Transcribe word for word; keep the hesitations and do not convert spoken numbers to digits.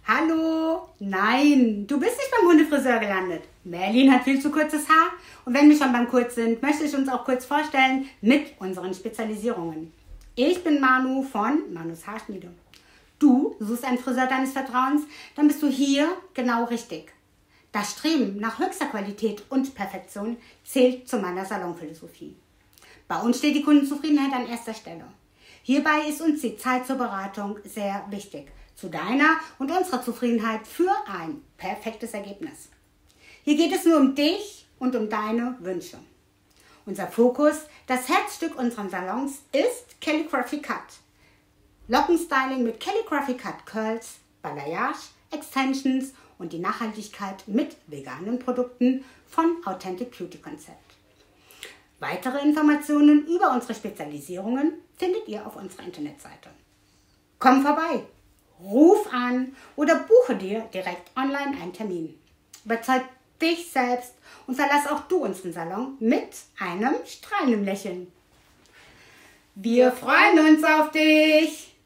Hallo? Nein, du bist nicht beim Hundefriseur gelandet. Merlin hat viel zu kurzes Haar und wenn wir schon beim Kurz sind, möchte ich uns auch kurz vorstellen mit unseren Spezialisierungen. Ich bin Manu von Manus Haarschmiede. Du suchst einen Friseur deines Vertrauens, dann bist du hier genau richtig. Das Streben nach höchster Qualität und Perfektion zählt zu meiner Salonphilosophie. Bei uns steht die Kundenzufriedenheit an erster Stelle. Hierbei ist uns die Zeit zur Beratung sehr wichtig. Zu deiner und unserer Zufriedenheit für ein perfektes Ergebnis. Hier geht es nur um dich und um deine Wünsche. Unser Fokus, das Herzstück unseres Salons, ist Calligraphy Cut. Lockenstyling mit Calligraphy Cut Curls, Balayage, Extensions und die Nachhaltigkeit mit veganen Produkten von Authentic Beauty Concept. Weitere Informationen über unsere Spezialisierungen findet ihr auf unserer Internetseite. Komm vorbei! Ruf an oder buche dir direkt online einen Termin. Überzeug dich selbst und verlass auch du unseren Salon mit einem strahlenden Lächeln. Wir freuen uns auf dich!